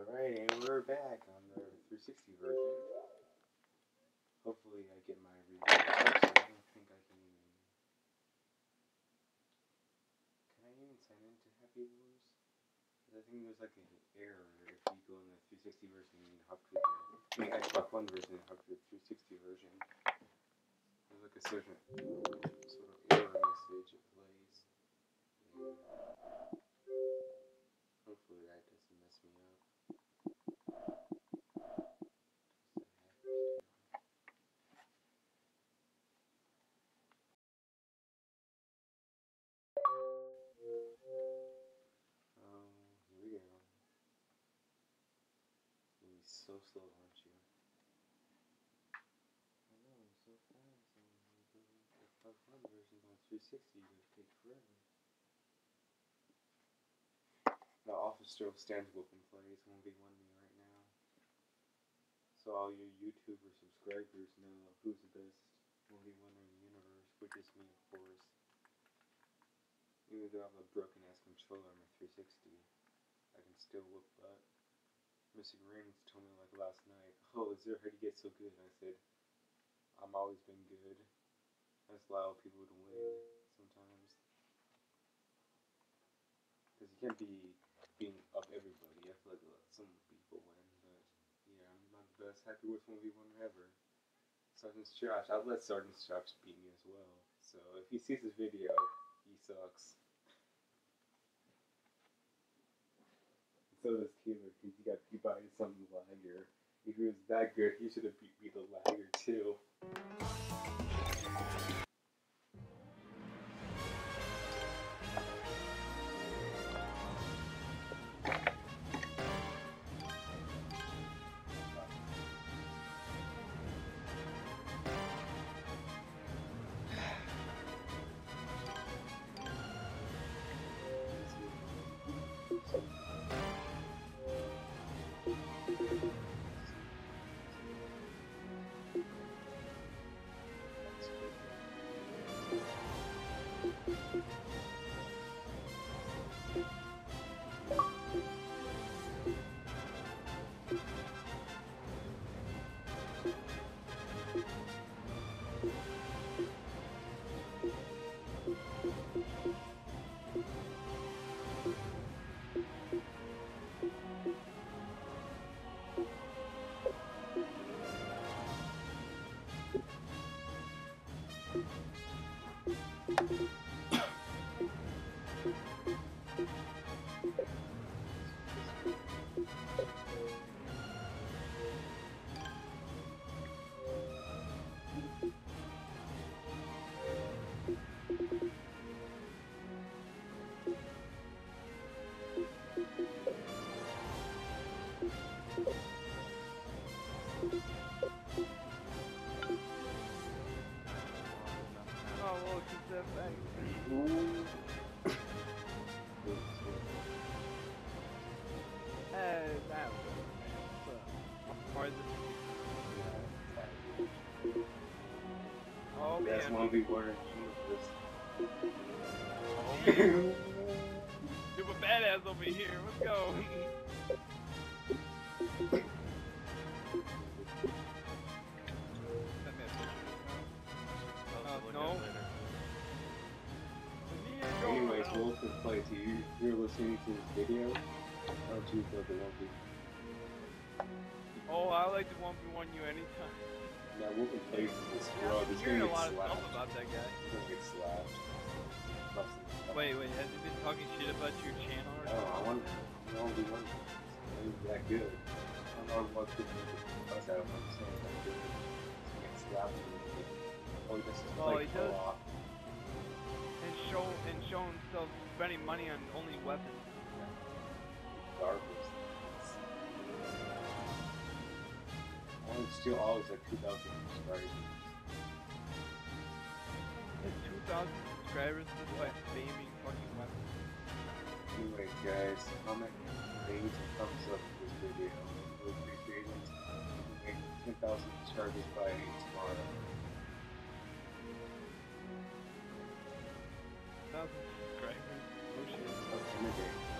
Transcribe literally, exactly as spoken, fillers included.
Alright, and we're back on the three sixty version. Hopefully I get my review. Actually, I don't think I can even... Can I even sign into Happy Wars? I think there's like an error if you go in the three sixty version and you hop to the... I mean, Xbox One version and hop to the three sixty version. There's like a certain sort of error message it plays. And hopefully that doesn't mess me up. So slow, aren't you? I know, I'm so fast. The Xbox One version on three sixty would take forever. The office still stands whooping plays one v one me right now. So all your YouTuber subscribers know who's the best one v one in the universe, which is me, of course. Even though I have a broken ass controller on my three sixty, I can still whoop butt. Mister Green told me like last night, oh, is there how do you get so good? And I said, I've always been good. I just allow people to win sometimes. Because you can't be being up everybody. I feel like some people win, but yeah, I'm not the best Happy Wars one v one ever. Sergeant Josh, I'll let Sergeant Josh beat me as well. So if he sees this video, he sucks. So does Taylor, because he got beat by some lagger. If he was that good, he should have beat me the lagger too. That's one v one. Super badass over here. Let's go. uh, no. Anyways, Wolf can play to you. You're listening to this video. I'll choose the one v one. Oh, I like to one v one you anytime. Yeah, Wolf can play to this yeah, bro. He's gonna get slapped. A lot of stuff about that guy. He's gonna get slapped. Wait, wait, has he been talking shit about your channel or something? Oh, I want to one v one. He's that good. I don't know what people fuss out of him saying that good. He's gonna get slapped. Oh, he does just well, play he does. co-op. And show and show himself spending money on only weapons. Yeah. Garbage. Well, it's still always like two thousand subscribers. It's two thousand subscribers just by spamming fucking weapons. Anyway, guys, comment, rate, and thumbs up to this video. We appreciate it. We make ten thousand subscribers by tomorrow. one thousand subscribers? Oh shit. Okay,